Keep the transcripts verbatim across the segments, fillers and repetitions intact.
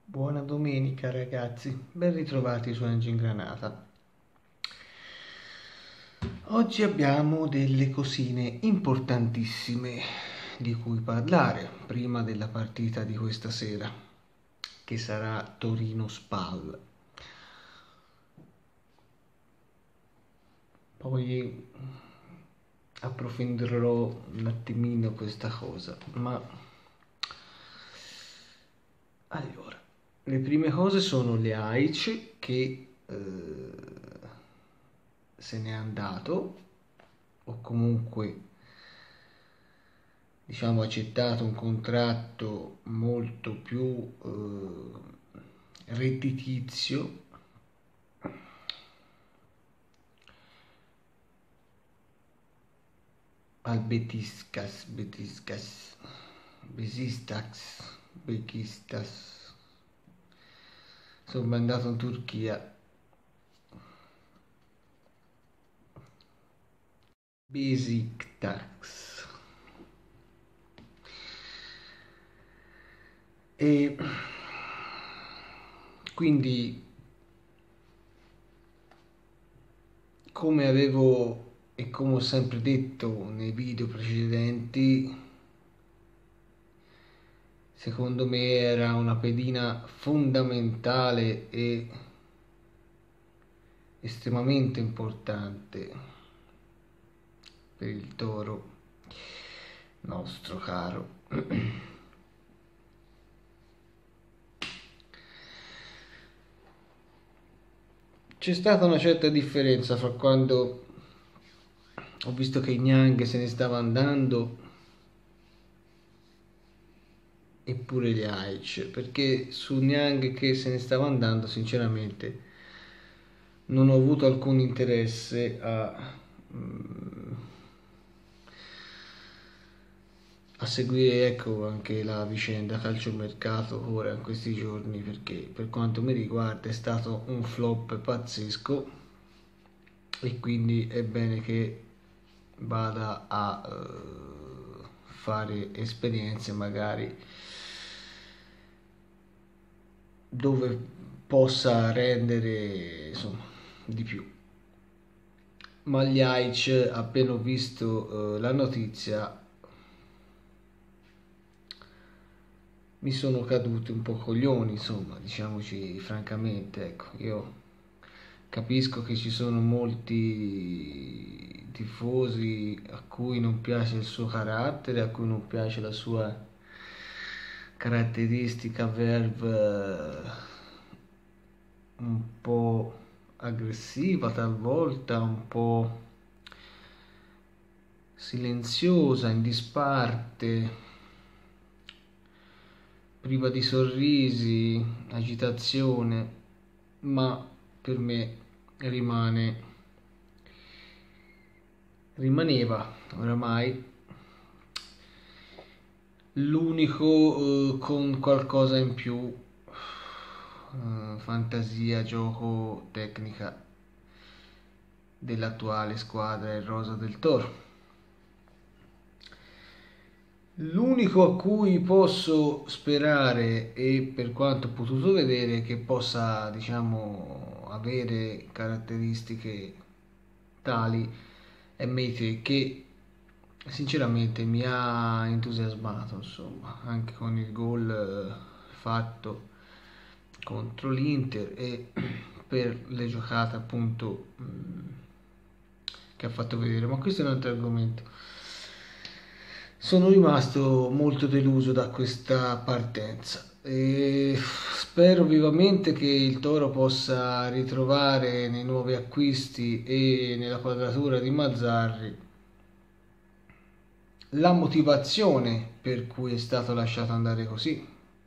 Buona domenica ragazzi, ben ritrovati su Engine Granata. Oggi abbiamo delle cosine importantissime di cui parlare prima della partita di questa sera, che sarà Torino-Spal. Poi approfondirò un attimino questa cosa, ma allora, le prime cose sono le Aic che eh, se n'è andato, o comunque diciamo accettato un contratto molto più eh, redditizio al Betiscas, Betiscas, Besistax, Bekistas, insomma è andato in Turchia. Besiktas. E quindi, come avevo e come ho sempre detto nei video precedenti, secondo me era una pedina fondamentale e estremamente importante per il Toro nostro caro. C'è stata una certa differenza fra quando ho visto che Niang se ne stava andando eppure gli Aic, perché su Niang che se ne stava andando sinceramente non ho avuto alcun interesse a, a seguire, ecco, anche la vicenda calciomercato ora in questi giorni, perché per quanto mi riguarda è stato un flop pazzesco e quindi è bene che vada a uh, fare esperienze magari dove possa rendere insomma di più. Ma gli Aic, appena ho visto uh, la notizia, mi sono caduti un po' coglioni, insomma, diciamoci francamente, ecco, io capisco che ci sono molti tifosi a cui non piace il suo carattere, a cui non piace la sua caratteristica verve un po' aggressiva talvolta, un po' silenziosa, in disparte, priva di sorrisi, agitazione, ma per me rimane rimaneva oramai l'unico eh, con qualcosa in più, eh, fantasia, gioco, tecnica dell'attuale squadra il Rosa del Toro. L'unico a cui posso sperare, e per quanto ho potuto vedere, che possa, diciamo, avere caratteristiche tali è Meite, che sinceramente mi ha entusiasmato, insomma, anche con il gol fatto contro l'Inter e per le giocate appunto che ha fatto vedere, ma questo è un altro argomento. Sono rimasto molto deluso da questa partenza e spero vivamente che il Toro possa ritrovare nei nuovi acquisti e nella quadratura di Mazzarri la motivazione per cui è stato lasciato andare così,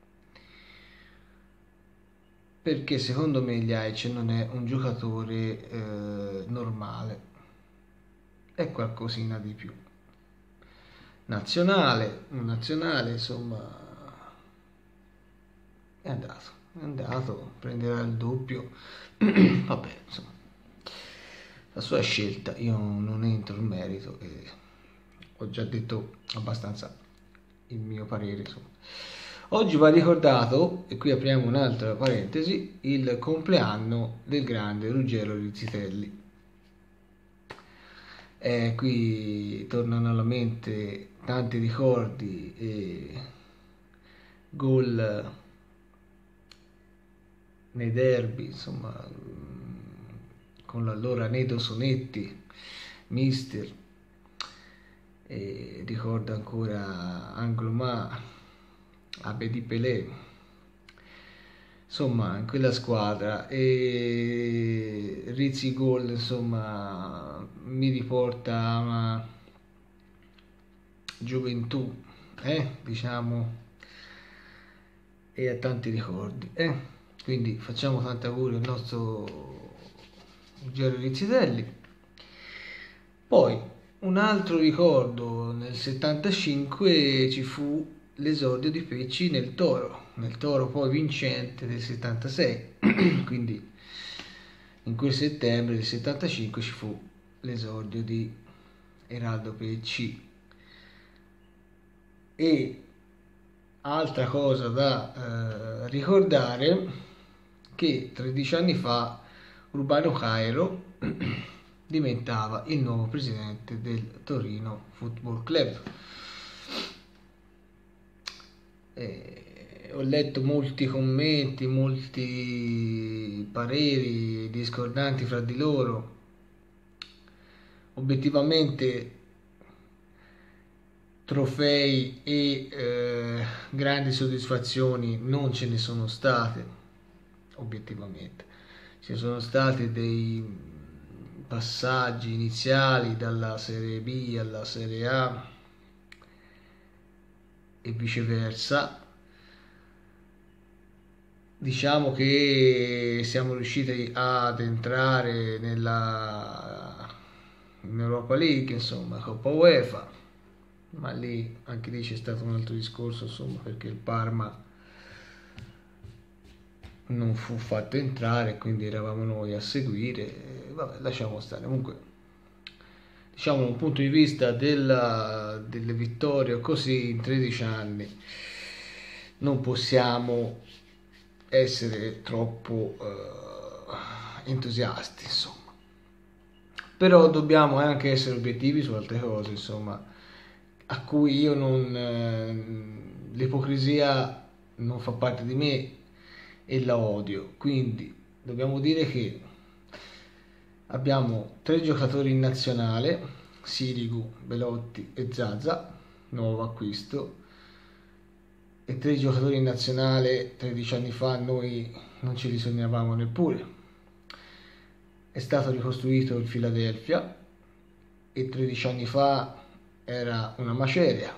perché secondo me Ljajic non è un giocatore eh, normale, è qualcosina di più. Nazionale, un nazionale, insomma, è andato, è andato, prenderà il doppio, vabbè, insomma, la sua scelta, io non entro in merito e ho già detto abbastanza il mio parere, insomma. Oggi va ricordato, e qui apriamo un'altra parentesi, il compleanno del grande Ruggero Rizzitelli. Eh, qui tornano alla mente tanti ricordi e gol nei derby, insomma, con l'allora Nedo Sonetti, mister, e ricordo ancora Angloma, Abedi Pelé, insomma, in quella squadra, e Rizzi gol, insomma, mi riporta a una gioventù, eh, diciamo, e a tanti ricordi, eh. Quindi facciamo tanti auguri al nostro Ruggero Rizzitelli. Poi un altro ricordo: nel settantacinque ci fu l'esordio di Pecci nel Toro, nel Toro poi vincente del settantasei. Quindi in quel settembre del settantacinque ci fu l'esordio di Eraldo Pecci. E altra cosa da eh, ricordare, che tredici anni fa Urbano Cairo diventava il nuovo presidente del Torino Football Club. Eh, ho letto molti commenti, molti pareri discordanti fra di loro. Obiettivamente trofei e eh, grandi soddisfazioni non ce ne sono state. Obiettivamente ci sono stati dei passaggi iniziali dalla Serie B alla Serie A e viceversa. Diciamo che siamo riusciti ad entrare nella in Europa League, insomma, Coppa UEFA, ma lì anche lì c'è stato un altro discorso, insomma, perché il Parma non fu fatto entrare, quindi eravamo noi a seguire. E vabbè, lasciamo stare. Comunque, diciamo, da un punto di vista della, delle vittorie così in tredici anni non possiamo essere troppo uh, entusiasti, insomma. Però dobbiamo anche essere obiettivi su altre cose, insomma, a cui io non eh, l'ipocrisia non fa parte di me e la odio. Quindi dobbiamo dire che abbiamo tre giocatori in nazionale: Sirigu, Belotti e Zaza, nuovo acquisto, e tre giocatori in nazionale tredici anni fa noi non ce li sognavamo neppure. È stato ricostruito il Philadelphia e tredici anni fa era una maceria.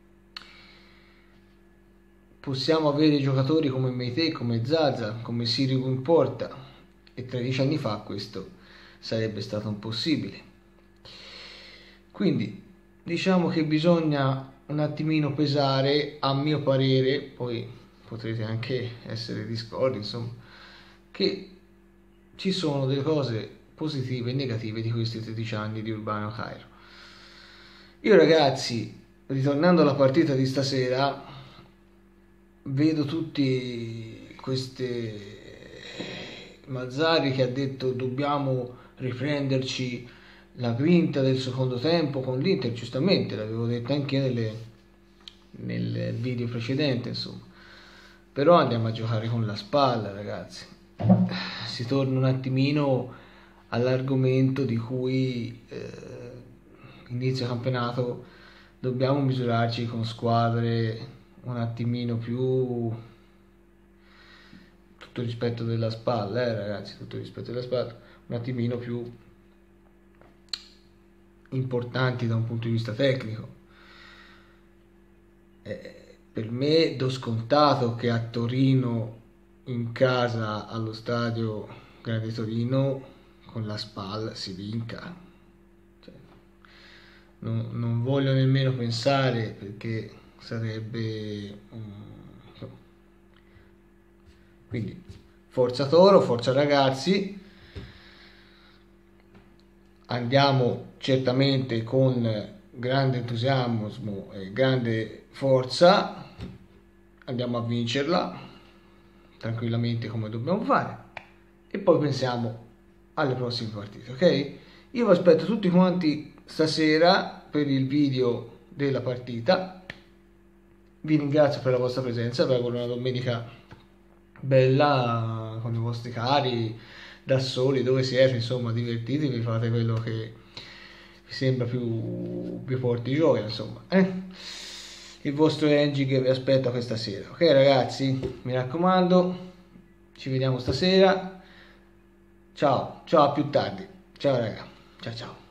Possiamo avere giocatori come Meite, come Zaza, come Sirigu in porta, e tredici anni fa questo sarebbe stato impossibile. Quindi diciamo che bisogna un attimino pesare, a mio parere, poi potrete anche essere discordi, insomma, che ci sono delle cose positive e negative di questi tredici anni di Urbano Cairo. Io, ragazzi, ritornando alla partita di stasera, vedo tutti queste Mazzarri che ha detto dobbiamo riprenderci la grinta del secondo tempo con l'Inter. Giustamente, l'avevo detto anche nelle, nel video precedente, insomma. Però andiamo a giocare con la spalla, ragazzi. Si torna un attimino all'argomento di cui eh, inizio campionato dobbiamo misurarci con squadre un attimino più, tutto il rispetto della spalla, eh ragazzi, tutto il rispetto della spalla, un attimino più importanti da un punto di vista tecnico. Eh, per me do scontato che a Torino, in casa allo stadio Grande Torino, con la spalla si vinca. Cioè, non, non voglio nemmeno pensare, perché sarebbe um, quindi forza Toro, forza ragazzi, andiamo certamente con grande entusiasmo e grande forza andiamo a vincerla tranquillamente come dobbiamo fare e poi pensiamo alle prossime partite, ok? Io vi aspetto tutti quanti stasera per il video della partita. Vi ringrazio per la vostra presenza, vi auguro una domenica bella con i vostri cari, da soli, dove siete, insomma, divertitevi, fate quello che vi sembra più vi porti gioia, insomma, eh? Il vostro Angie che vi aspetta questa sera, ok ragazzi? Mi raccomando, ci vediamo stasera. Ciao, ciao, a più tardi. Ciao raga, ciao ciao.